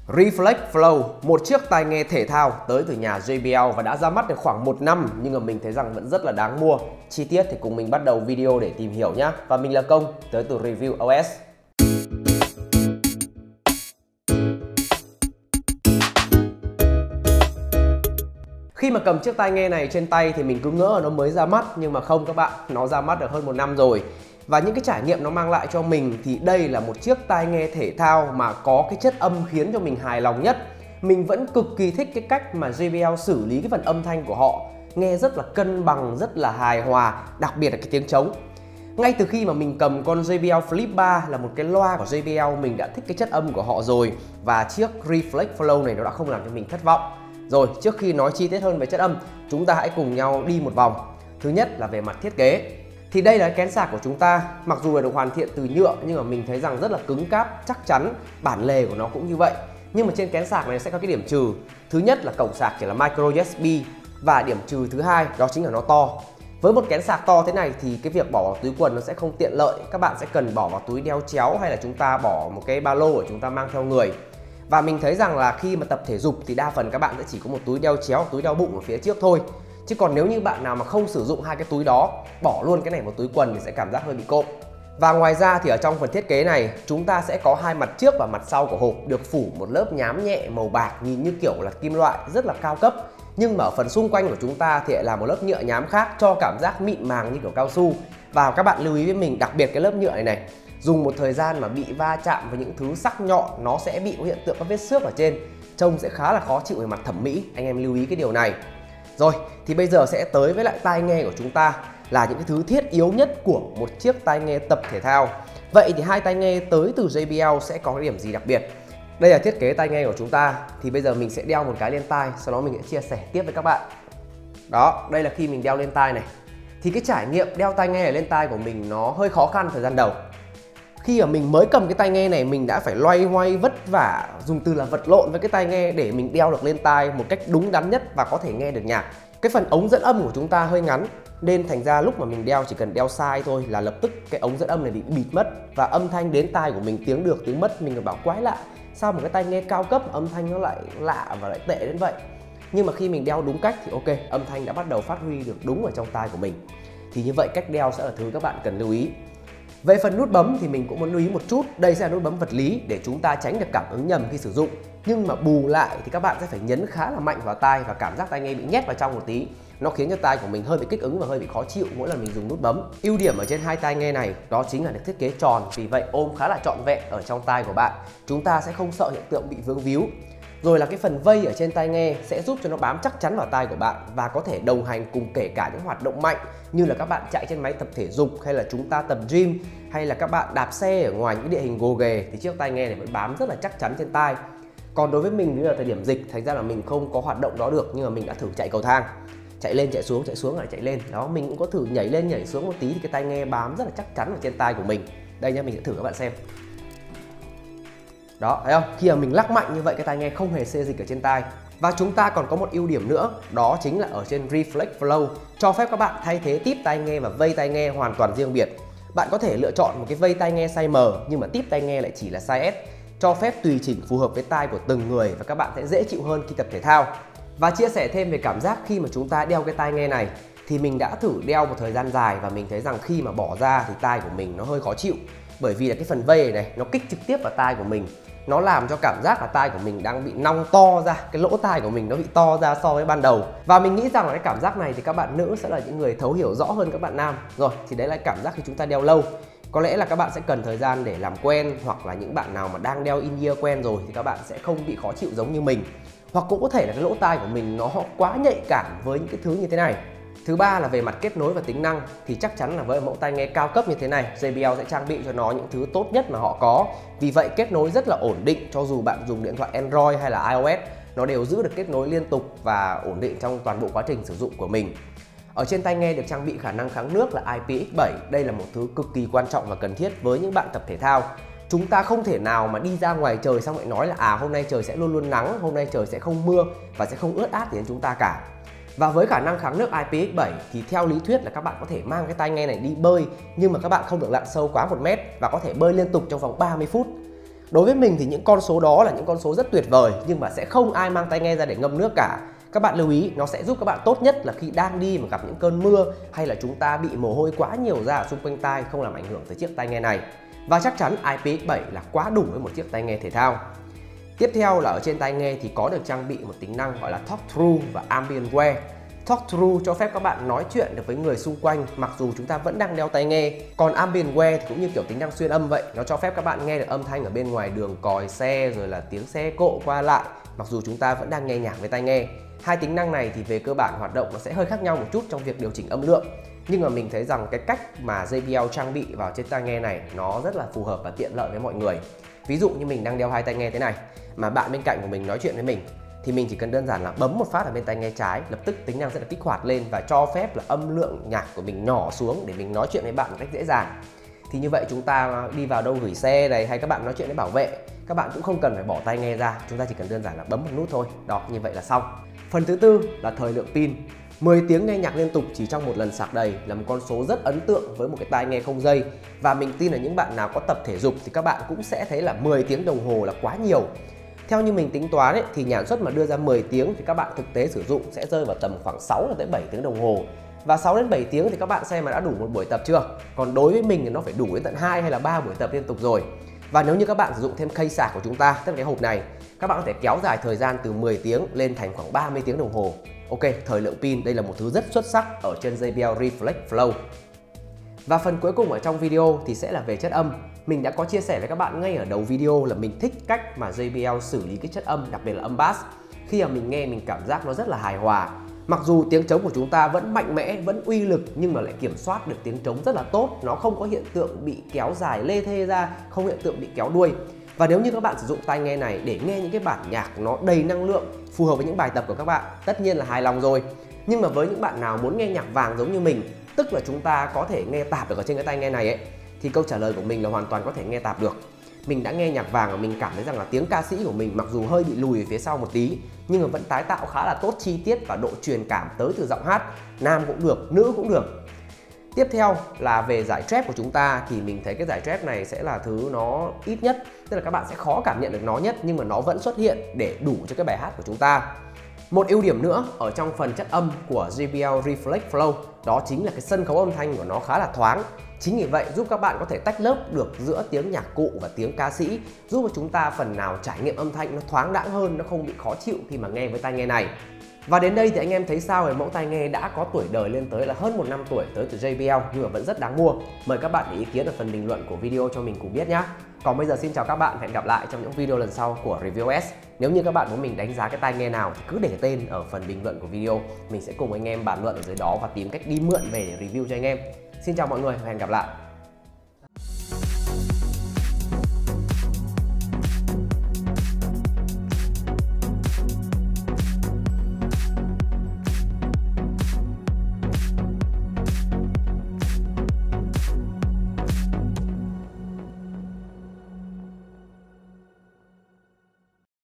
Reflex Flow, một chiếc tai nghe thể thao tới từ nhà JBL và đã ra mắt được khoảng 1 năm, nhưng mà mình thấy rằng vẫn rất là đáng mua. Chi tiết thì cùng mình bắt đầu video để tìm hiểu nhé. Và mình là Công, tới từ Review OS. Khi mà cầm chiếc tai nghe này trên tay thì mình cứ ngỡ là nó mới ra mắt, nhưng mà không các bạn, nó ra mắt được hơn 1 năm rồi. Và những cái trải nghiệm nó mang lại cho mình thì đây là một chiếc tai nghe thể thao mà có cái chất âm khiến cho mình hài lòng nhất. Mình vẫn cực kỳ thích cái cách mà JBL xử lý cái phần âm thanh của họ. Nghe rất là cân bằng, rất là hài hòa, đặc biệt là cái tiếng trống. Ngay từ khi mà mình cầm con JBL Flip 3 là một cái loa của JBL, mình đã thích cái chất âm của họ rồi. Và chiếc Reflex Flow này nó đã không làm cho mình thất vọng. Rồi, trước khi nói chi tiết hơn về chất âm, chúng ta hãy cùng nhau đi một vòng. Thứ nhất là về mặt thiết kế. Thì đây là cái kén sạc của chúng ta, mặc dù là được hoàn thiện từ nhựa nhưng mà mình thấy rằng rất là cứng cáp, chắc chắn, bản lề của nó cũng như vậy. Nhưng mà trên kén sạc này sẽ có cái điểm trừ. Thứ nhất là cổng sạc chỉ là micro USB và điểm trừ thứ hai đó chính là nó to. Với một kén sạc to thế này thì cái việc bỏ vào túi quần nó sẽ không tiện lợi. Các bạn sẽ cần bỏ vào túi đeo chéo hay là chúng ta bỏ một cái ba lô để chúng ta mang theo người. Và mình thấy rằng là khi mà tập thể dục thì đa phần các bạn sẽ chỉ có một túi đeo chéo, túi đeo bụng ở phía trước thôi. Chứ còn nếu như bạn nào mà không sử dụng hai cái túi đó, bỏ luôn cái này vào túi quần thì sẽ cảm giác hơi bị cộm. Và ngoài ra thì ở trong phần thiết kế này, chúng ta sẽ có hai mặt trước và mặt sau của hộp được phủ một lớp nhám nhẹ màu bạc nhìn như kiểu là kim loại rất là cao cấp. Nhưng mà ở phần xung quanh của chúng ta thì lại là một lớp nhựa nhám khác cho cảm giác mịn màng như kiểu cao su. Và các bạn lưu ý với mình, đặc biệt cái lớp nhựa này dùng một thời gian mà bị va chạm với những thứ sắc nhọn nó sẽ bị có hiện tượng các vết xước ở trên, trông sẽ khá là khó chịu về mặt thẩm mỹ, anh em lưu ý cái điều này. Rồi, thì bây giờ sẽ tới với lại tai nghe của chúng ta là những cái thứ thiết yếu nhất của một chiếc tai nghe tập thể thao. Vậy thì hai tai nghe tới từ JBL sẽ có cái điểm gì đặc biệt? Đây là thiết kế tai nghe của chúng ta. Thì bây giờ mình sẽ đeo một cái lên tai, sau đó mình sẽ chia sẻ tiếp với các bạn. Đó, đây là khi mình đeo lên tai này. Thì cái trải nghiệm đeo tai nghe ở lên tai của mình nó hơi khó khăn thời gian đầu. Khi mà mình mới cầm cái tai nghe này, mình đã phải loay hoay vất vả, dùng từ là vật lộn với cái tai nghe để mình đeo được lên tai một cách đúng đắn nhất và có thể nghe được nhạc. Cái phần ống dẫn âm của chúng ta hơi ngắn, nên thành ra lúc mà mình đeo chỉ cần đeo sai thôi là lập tức cái ống dẫn âm này bị bịt mất. Và âm thanh đến tai của mình tiếng được tiếng mất, mình còn bảo quái lạ, sao một cái tai nghe cao cấp âm thanh nó lại lạ và lại tệ đến vậy. Nhưng mà khi mình đeo đúng cách thì ok, âm thanh đã bắt đầu phát huy được đúng ở trong tai của mình. Thì như vậy cách đeo sẽ là thứ các bạn cần lưu ý. Về phần nút bấm thì mình cũng muốn lưu ý một chút. Đây sẽ là nút bấm vật lý để chúng ta tránh được cảm ứng nhầm khi sử dụng. Nhưng mà bù lại thì các bạn sẽ phải nhấn khá là mạnh vào tai và cảm giác tai nghe bị nhét vào trong một tí. Nó khiến cho tai của mình hơi bị kích ứng và hơi bị khó chịu mỗi lần mình dùng nút bấm. Ưu điểm ở trên hai tai nghe này đó chính là được thiết kế tròn, vì vậy ôm khá là trọn vẹn ở trong tai của bạn. Chúng ta sẽ không sợ hiện tượng bị vướng víu. Rồi là cái phần vây ở trên tai nghe sẽ giúp cho nó bám chắc chắn vào tai của bạn và có thể đồng hành cùng kể cả những hoạt động mạnh như là các bạn chạy trên máy tập thể dục hay là chúng ta tập gym hay là các bạn đạp xe ở ngoài những địa hình gồ ghề thì chiếc tai nghe này vẫn bám rất là chắc chắn trên tai. Còn đối với mình bây giờ thời điểm dịch thành ra là mình không có hoạt động đó được, nhưng mà mình đã thử chạy cầu thang, chạy lên chạy xuống lại chạy lên đó, mình cũng có thử nhảy lên nhảy xuống một tí thì cái tai nghe bám rất là chắc chắn ở trên tai của mình. Đây nhá, mình sẽ thử các bạn xem. Đó, thấy không? Khi mà mình lắc mạnh như vậy cái tai nghe không hề xê dịch ở trên tai. Và chúng ta còn có một ưu điểm nữa, đó chính là ở trên Reflex Flow cho phép các bạn thay thế típ tai nghe và vây tai nghe hoàn toàn riêng biệt. Bạn có thể lựa chọn một cái vây tai nghe size M nhưng mà típ tai nghe lại chỉ là size S, cho phép tùy chỉnh phù hợp với tai của từng người và các bạn sẽ dễ chịu hơn khi tập thể thao. Và chia sẻ thêm về cảm giác khi mà chúng ta đeo cái tai nghe này thì mình đã thử đeo một thời gian dài và mình thấy rằng khi mà bỏ ra thì tai của mình nó hơi khó chịu. Bởi vì là cái phần vây này nó kích trực tiếp vào tai của mình. Nó làm cho cảm giác là tai của mình đang bị nong to ra, cái lỗ tai của mình nó bị to ra so với ban đầu. Và mình nghĩ rằng là cái cảm giác này thì các bạn nữ sẽ là những người thấu hiểu rõ hơn các bạn nam. Rồi, thì đấy là cảm giác khi chúng ta đeo lâu. Có lẽ là các bạn sẽ cần thời gian để làm quen, hoặc là những bạn nào mà đang đeo in-ear quen rồi thì các bạn sẽ không bị khó chịu giống như mình. Hoặc cũng có thể là cái lỗ tai của mình nó quá nhạy cảm với những cái thứ như thế này. Thứ ba là về mặt kết nối và tính năng thì chắc chắn là với mẫu tai nghe cao cấp như thế này, JBL sẽ trang bị cho nó những thứ tốt nhất mà họ có. Vì vậy kết nối rất là ổn định, cho dù bạn dùng điện thoại Android hay là iOS, nó đều giữ được kết nối liên tục và ổn định trong toàn bộ quá trình sử dụng của mình. Ở trên tai nghe được trang bị khả năng kháng nước là IPX7, đây là một thứ cực kỳ quan trọng và cần thiết với những bạn tập thể thao. Chúng ta không thể nào mà đi ra ngoài trời xong lại nói là hôm nay trời sẽ luôn luôn nắng, hôm nay trời sẽ không mưa và sẽ không ướt át gì đến chúng ta cả. Và với khả năng kháng nước IPX7 thì theo lý thuyết là các bạn có thể mang cái tai nghe này đi bơi, nhưng mà các bạn không được lặn sâu quá 1 mét và có thể bơi liên tục trong vòng 30 phút. Đối với mình thì những con số đó là những con số rất tuyệt vời, nhưng mà sẽ không ai mang tai nghe ra để ngâm nước cả. Các bạn lưu ý, nó sẽ giúp các bạn tốt nhất là khi đang đi mà gặp những cơn mưa, hay là chúng ta bị mồ hôi quá nhiều ra ở xung quanh tai, không làm ảnh hưởng tới chiếc tai nghe này. Và chắc chắn IPX7 là quá đủ với một chiếc tai nghe thể thao. Tiếp theo là ở trên tai nghe thì có được trang bị một tính năng gọi là Talk Through và Ambient Wear. Talk Through cho phép các bạn nói chuyện được với người xung quanh mặc dù chúng ta vẫn đang đeo tai nghe. Còn Ambient Wear thì cũng như kiểu tính năng xuyên âm vậy, nó cho phép các bạn nghe được âm thanh ở bên ngoài đường còi xe, rồi là tiếng xe cộ qua lại mặc dù chúng ta vẫn đang nghe nhạc với tai nghe. Hai tính năng này thì về cơ bản hoạt động nó sẽ hơi khác nhau một chút trong việc điều chỉnh âm lượng. Nhưng mà mình thấy rằng cái cách mà JBL trang bị vào trên tai nghe này nó rất là phù hợp và tiện lợi với mọi người. Ví dụ như mình đang đeo hai tai nghe thế này, mà bạn bên cạnh của mình nói chuyện với mình, thì mình chỉ cần đơn giản là bấm một phát ở bên tai nghe trái, lập tức tính năng sẽ được kích hoạt lên và cho phép là âm lượng nhạc của mình nhỏ xuống để mình nói chuyện với bạn một cách dễ dàng. Thì như vậy chúng ta đi vào đâu gửi xe này, hay các bạn nói chuyện với bảo vệ, các bạn cũng không cần phải bỏ tai nghe ra, chúng ta chỉ cần đơn giản là bấm một nút thôi. Đó, như vậy là xong. Phần thứ tư là thời lượng pin. 10 tiếng nghe nhạc liên tục chỉ trong một lần sạc đầy là một con số rất ấn tượng với một cái tai nghe không dây. Và mình tin là những bạn nào có tập thể dục thì các bạn cũng sẽ thấy là 10 tiếng đồng hồ là quá nhiều. Theo như mình tính toán ấy, thì nhà xuất mà đưa ra 10 tiếng thì các bạn thực tế sử dụng sẽ rơi vào tầm khoảng 6 đến 7 tiếng đồng hồ. Và 6 đến 7 tiếng thì các bạn xem mà đã đủ một buổi tập chưa? Còn đối với mình thì nó phải đủ đến tận 2 hay là 3 buổi tập liên tục rồi. Và nếu như các bạn sử dụng thêm case sạc của chúng ta, tức là cái hộp này, các bạn có thể kéo dài thời gian từ 10 tiếng lên thành khoảng 30 tiếng đồng hồ. Ok, thời lượng pin đây là một thứ rất xuất sắc ở trên JBL Reflex Flow. Và phần cuối cùng ở trong video thì sẽ là về chất âm. Mình đã có chia sẻ với các bạn ngay ở đầu video là mình thích cách mà JBL xử lý cái chất âm, đặc biệt là âm bass. Khi mà mình nghe mình cảm giác nó rất là hài hòa. Mặc dù tiếng trống của chúng ta vẫn mạnh mẽ, vẫn uy lực, nhưng mà lại kiểm soát được tiếng trống rất là tốt. Nó không có hiện tượng bị kéo dài lê thê ra, không hiện tượng bị kéo đuôi. Và nếu như các bạn sử dụng tai nghe này để nghe những cái bản nhạc nó đầy năng lượng, phù hợp với những bài tập của các bạn, tất nhiên là hài lòng rồi. Nhưng mà với những bạn nào muốn nghe nhạc vàng giống như mình, tức là chúng ta có thể nghe tạp được ở trên cái tai nghe này ấy, thì câu trả lời của mình là hoàn toàn có thể nghe tạp được. Mình đã nghe nhạc vàng và mình cảm thấy rằng là tiếng ca sĩ của mình mặc dù hơi bị lùi về phía sau một tí, nhưng mà vẫn tái tạo khá là tốt chi tiết và độ truyền cảm tới từ giọng hát, nam cũng được, nữ cũng được. Tiếp theo là về giải trap của chúng ta thì mình thấy cái giải trap này sẽ là thứ nó ít nhất, tức là các bạn sẽ khó cảm nhận được nó nhất, nhưng mà nó vẫn xuất hiện để đủ cho cái bài hát của chúng ta. Một ưu điểm nữa ở trong phần chất âm của JBL Reflex Flow đó chính là cái sân khấu âm thanh của nó khá là thoáng. Chính vì vậy giúp các bạn có thể tách lớp được giữa tiếng nhạc cụ và tiếng ca sĩ, giúp cho chúng ta phần nào trải nghiệm âm thanh nó thoáng đãng hơn, nó không bị khó chịu khi mà nghe với tai nghe này. Và đến đây thì anh em thấy sao về mẫu tai nghe đã có tuổi đời lên tới là hơn 1 năm tuổi tới từ JBL nhưng mà vẫn rất đáng mua. Mời các bạn để ý kiến ở phần bình luận của video cho mình cùng biết nhé. Còn bây giờ xin chào các bạn, hẹn gặp lại trong những video lần sau của ReviewOS. Nếu như các bạn muốn mình đánh giá cái tai nghe nào thì cứ để tên ở phần bình luận của video. Mình sẽ cùng anh em bàn luận ở dưới đó và tìm cách đi mượn về để review cho anh em. Xin chào mọi người và hẹn gặp lại.